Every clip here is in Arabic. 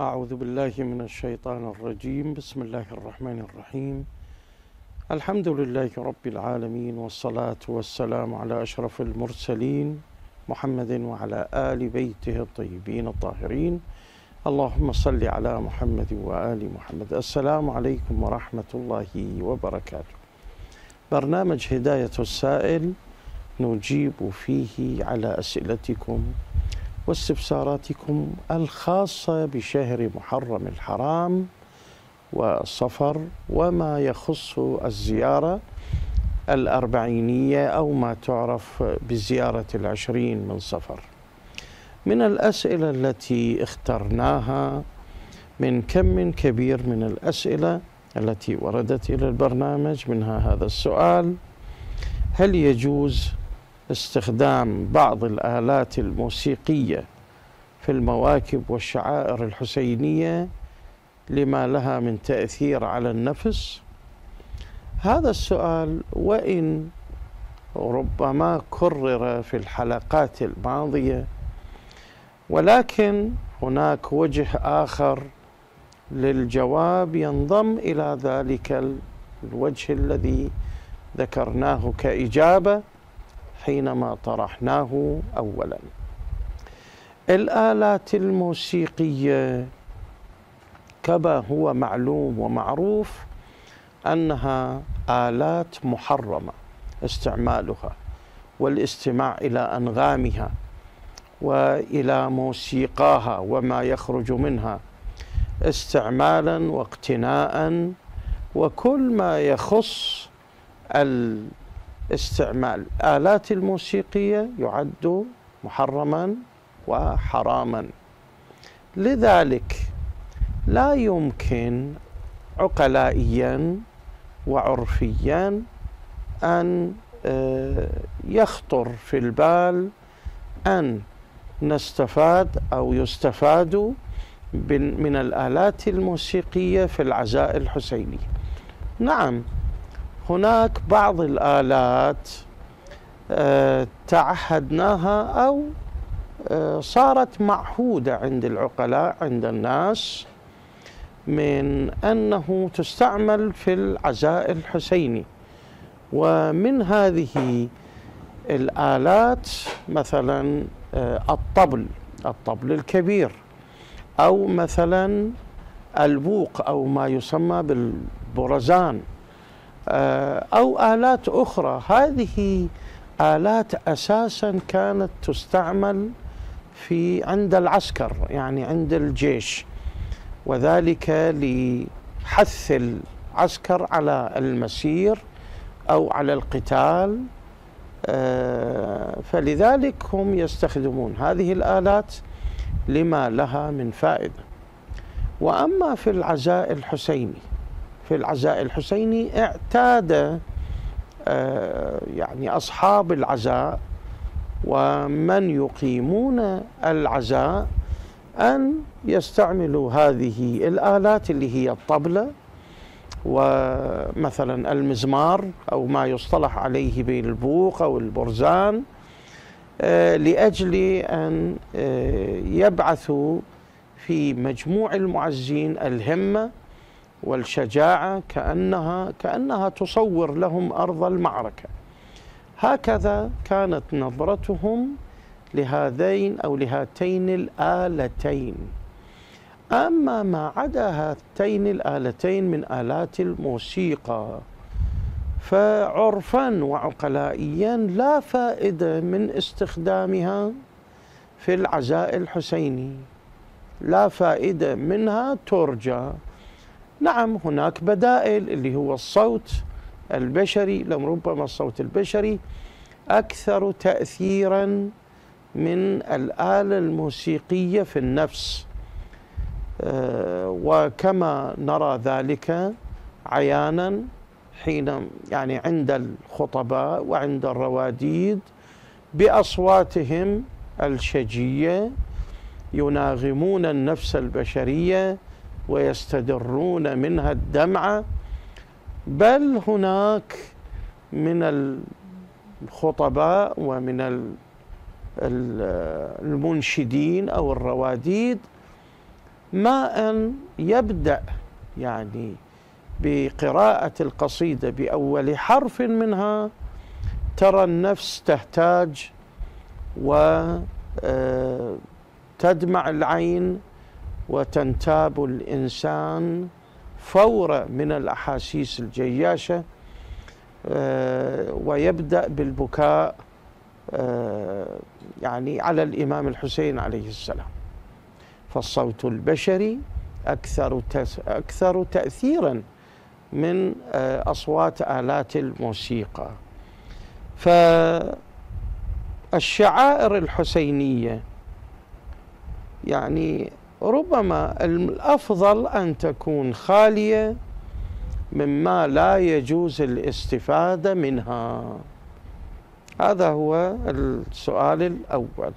أعوذ بالله من الشيطان الرجيم. بسم الله الرحمن الرحيم. الحمد لله رب العالمين، والصلاة والسلام على أشرف المرسلين محمد وعلى آل بيته الطيبين الطاهرين. اللهم صل على محمد وآل محمد. السلام عليكم ورحمة الله وبركاته. برنامج هداية السائل نجيب فيه على أسئلتكم واستفساراتكم الخاصة بشهر محرم الحرام والصفر وما يخص الزيارة الأربعينية أو ما تعرف بزيارة العشرين من صفر. من الأسئلة التي اخترناها من كم كبير من الأسئلة التي وردت إلى البرنامج، منها هذا السؤال: هل يجوز استخدام بعض الآلات الموسيقية في المواكب والشعائر الحسينية لما لها من تأثير على النفس؟ هذا السؤال وإن ربما كرر في الحلقات الماضية، ولكن هناك وجه آخر للجواب ينضم إلى ذلك الوجه الذي ذكرناه كإجابة حينما طرحناه أولا. الآلات الموسيقية كما هو معلوم ومعروف أنها آلات محرمة استعمالها والاستماع إلى أنغامها وإلى موسيقاها وما يخرج منها استعمالا واقتناء، وكل ما يخص استعمال الآلات الموسيقية يعد محرما وحراما. لذلك لا يمكن عقلائيا وعرفيا أن يخطر في البال أن نستفاد أو يستفاد من الآلات الموسيقية في العزاء الحسيني. نعم، هناك بعض الآلات تعهدناها أو صارت معهودة عند العقلاء عند الناس من أنه تستعمل في العزاء الحسيني. ومن هذه الآلات مثلا الطبل الكبير، أو مثلا البوق أو ما يسمى بالبرزان، أو آلات أخرى. هذه آلات أساسا كانت تستعمل عند العسكر، يعني عند الجيش، وذلك لحث العسكر على المسير أو على القتال. فلذلك هم يستخدمون هذه الآلات لما لها من فائدة. وأما في العزاء الحسيني اعتاد يعني أصحاب العزاء ومن يقيمون العزاء أن يستعملوا هذه الآلات اللي هي الطبلة ومثلا المزمار أو ما يصطلح عليه بالبوق أو البرزان، لأجل أن يبعثوا في مجموع المعزين الهمة والشجاعة، كأنها تصور لهم أرض المعركة. هكذا كانت نظرتهم لهذين أو لهاتين الآلتين. أما ما عدا هاتين الآلتين من آلات الموسيقى فعرفا وعقلائيا لا فائدة من استخدامها في العزاء الحسيني، لا فائدة منها ترجى. نعم، هناك بدائل اللي هو الصوت البشري، لربما الصوت البشري أكثر تأثيرا من الآلة الموسيقية في النفس، وكما نرى ذلك عيانا حين يعني عند الخطباء وعند الرواديد بأصواتهم الشجية يناغمون النفس البشرية ويستدرون منها الدمعة. بل هناك من الخطباء ومن المنشدين أو الرواديد ما أن يبدأ يعني بقراءة القصيدة بأول حرف منها ترى النفس تهتاج وتدمع العين وتنتاب الإنسان فورة من الأحاسيس الجياشة، ويبدأ بالبكاء يعني على الإمام الحسين عليه السلام. فالصوت البشري أكثر تأثيرا من أصوات آلات الموسيقى. فالشعائر الحسينية يعني ربما الأفضل أن تكون خالية مما لا يجوز الاستفادة منها. هذا هو السؤال الأول.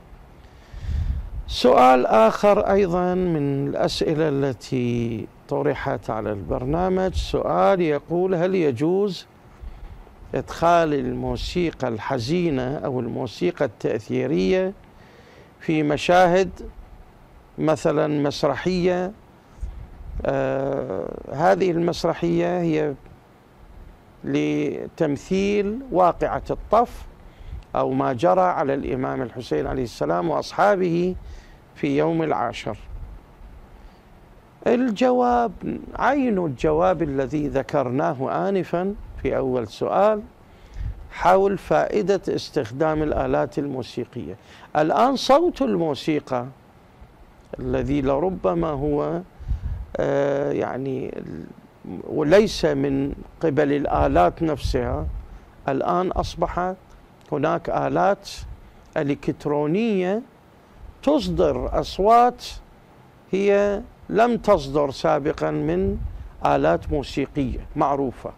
سؤال آخر أيضا من الأسئلة التي طرحت على البرنامج، سؤال يقول: هل يجوز إدخال الموسيقى الحزينة أو الموسيقى التأثيرية في مشاهد مثلا مسرحية؟ هذه المسرحية هي لتمثيل واقعة الطف أو ما جرى على الإمام الحسين عليه السلام وأصحابه في يوم العاشر. الجواب عين الجواب الذي ذكرناه آنفا في أول سؤال حول فائدة استخدام الآلات الموسيقية. الآن صوت الموسيقى الذي لربما هو يعني وليس من قبل الآلات نفسها، الآن أصبحت هناك آلات إلكترونية تصدر أصوات هي لم تصدر سابقا من آلات موسيقية معروفة.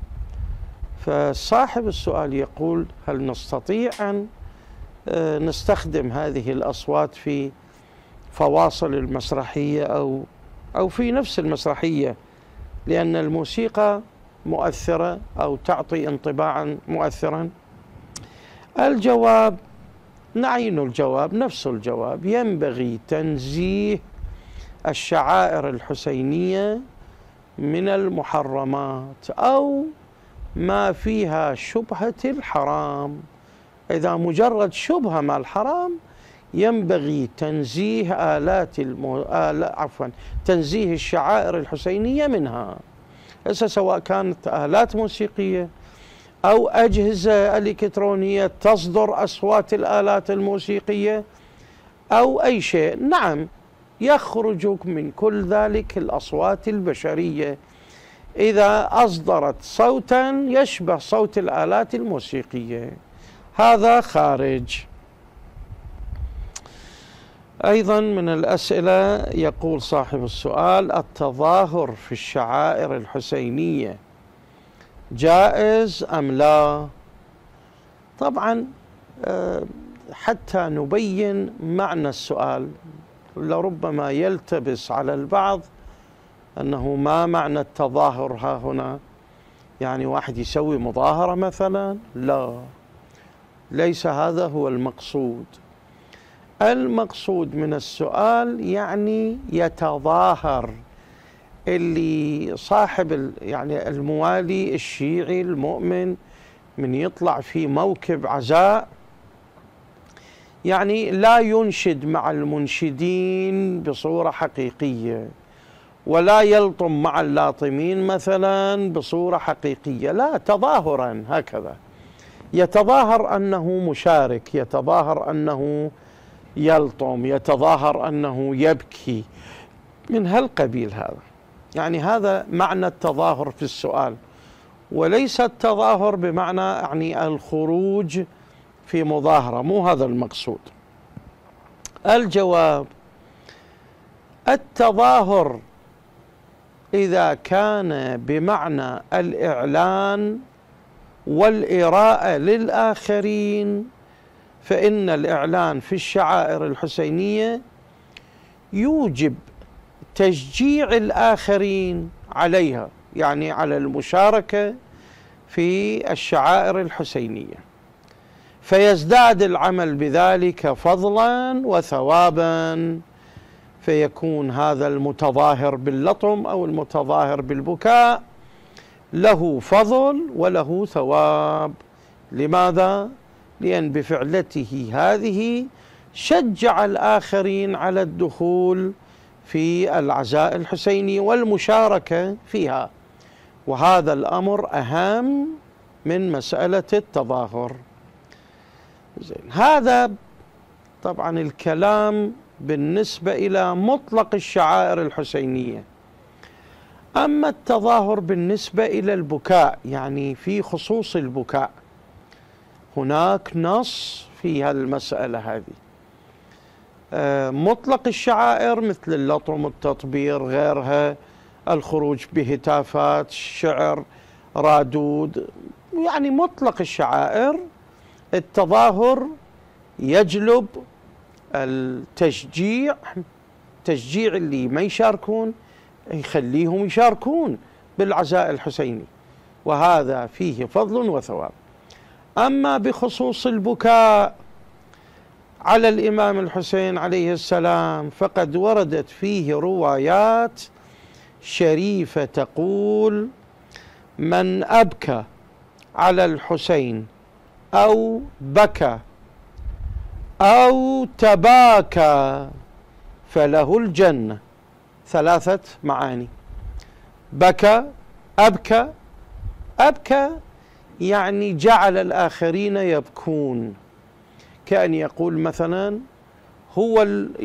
فصاحب السؤال يقول: هل نستطيع أن نستخدم هذه الأصوات في فواصل المسرحية أو في نفس المسرحية، لأن الموسيقى مؤثرة أو تعطي انطباعا مؤثرا؟ الجواب نعين الجواب نفس الجواب: ينبغي تنزيه الشعائر الحسينية من المحرمات أو ما فيها شبهة الحرام. إذا مجرد شبهة مع الحرام ينبغي تنزيه تنزيه الشعائر الحسينية منها، سواء كانت آلات موسيقية أو أجهزة إلكترونية تصدر أصوات الآلات الموسيقية أو أي شيء. نعم، يخرج من كل ذلك الأصوات البشرية إذا أصدرت صوتا يشبه صوت الآلات الموسيقية، هذا خارج. أيضا من الأسئلة يقول صاحب السؤال: التظاهر في الشعائر الحسينية جائز أم لا؟ طبعا حتى نبين معنى السؤال، لربما يلتبس على البعض أنه ما معنى التظاهر ها هنا، يعني واحد يسوي مظاهرة مثلا؟ لا، ليس هذا هو المقصود. المقصود من السؤال يعني يتظاهر اللي صاحب يعني الموالي الشيعي المؤمن من يطلع في موكب عزاء، يعني لا ينشد مع المنشدين بصورة حقيقية ولا يلطم مع اللاطمين مثلا بصورة حقيقية، لا، تظاهرا هكذا، يتظاهر أنه مشارك، يتظاهر أنه يلطم، يتظاهر أنه يبكي، من هالقبيل. هذا يعني هذا معنى التظاهر في السؤال، وليس التظاهر بمعنى يعني الخروج في مظاهرة، مو هذا المقصود. الجواب: التظاهر إذا كان بمعنى الإعلان والإراءة للآخرين فإن الإعلان في الشعائر الحسينية يوجب تشجيع الآخرين عليها، يعني على المشاركة في الشعائر الحسينية، فيزداد العمل بذلك فضلا وثوابا. فيكون هذا المتظاهر باللطم أو المتظاهر بالبكاء له فضل وله ثواب. لماذا؟ لأن بفعلته هذه شجع الآخرين على الدخول في العزاء الحسيني والمشاركة فيها، وهذا الأمر أهم من مسألة التظاهر. هذا طبعا الكلام بالنسبة إلى مطلق الشعائر الحسينية. أما التظاهر بالنسبة إلى البكاء، يعني في خصوص البكاء، هناك نص في هالمسألة هذه. مطلق الشعائر مثل اللطم، التطبير، غيرها، الخروج بهتافات، شعر، رادود، يعني مطلق الشعائر التظاهر يجلب التشجيع، تشجيع اللي ما يشاركون يخليهم يشاركون بالعزاء الحسيني، وهذا فيه فضل وثواب. أما بخصوص البكاء على الإمام الحسين عليه السلام فقد وردت فيه روايات شريفة تقول: من أبكى على الحسين أو بكى أو تباكى فله الجنة. 3 معاني: بكى، أبكى. أبكى يعني جعل الآخرين يبكون، كأن يقول مثلا هو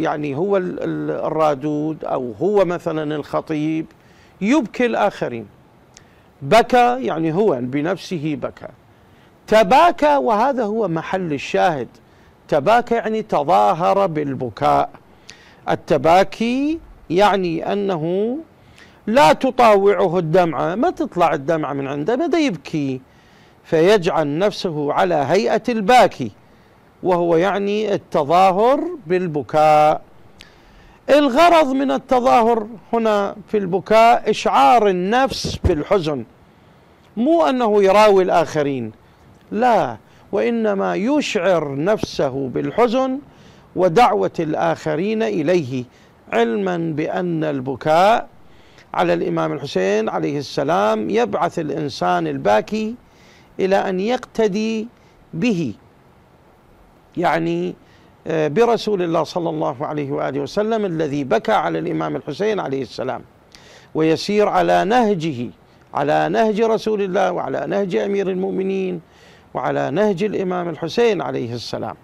الرادود أو هو مثلا الخطيب يبكي الآخرين. بكى يعني هو بنفسه بكى. تباكى، وهذا هو محل الشاهد، تباكى يعني تظاهر بالبكاء. التباكي يعني أنه لا تطاوعه الدمعة، ما تطلع الدمعة من عنده، بدأ يبكي فيجعل نفسه على هيئة الباكي، وهو يعني التظاهر بالبكاء. الغرض من التظاهر هنا في البكاء إشعار النفس بالحزن، مو أنه يراوي الآخرين، لا، وإنما يشعر نفسه بالحزن ودعوة الآخرين إليه، علما بأن البكاء على الإمام الحسين عليه السلام يبعث الإنسان الباكي إلى أن يقتدي به، يعني برسول الله صلى الله عليه وآله وسلم الذي بكى على الإمام الحسين عليه السلام، ويسير على نهجه، على نهج رسول الله وعلى نهج أمير المؤمنين وعلى نهج الإمام الحسين عليه السلام.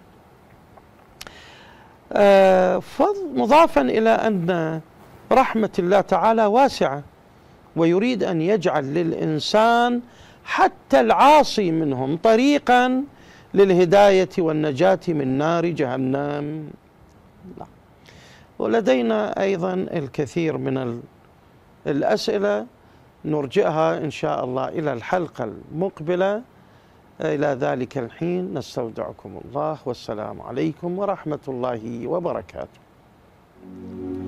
مضافا إلى أن رحمة الله تعالى واسعة، ويريد أن يجعل للإنسان حتى العاصي منهم طريقا للهداية والنجاة من نار جهنم. ولدينا أيضا الكثير من الأسئلة نرجئها إن شاء الله إلى الحلقة المقبلة. إلى ذلك الحين نستودعكم الله، والسلام عليكم ورحمة الله وبركاته.